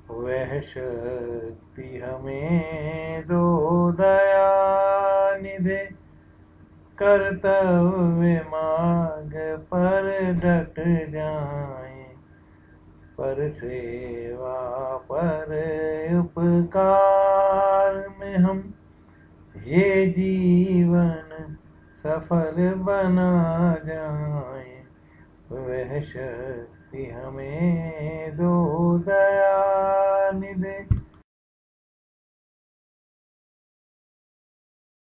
वह शक्ति हमें दो दया निधे, कर्तव्य मार्ग पर डट जाएं। पर सेवा पर उपकार में हम ये जीवन सफल बना जाएं। वह शक्ति हमें दो दया निधे,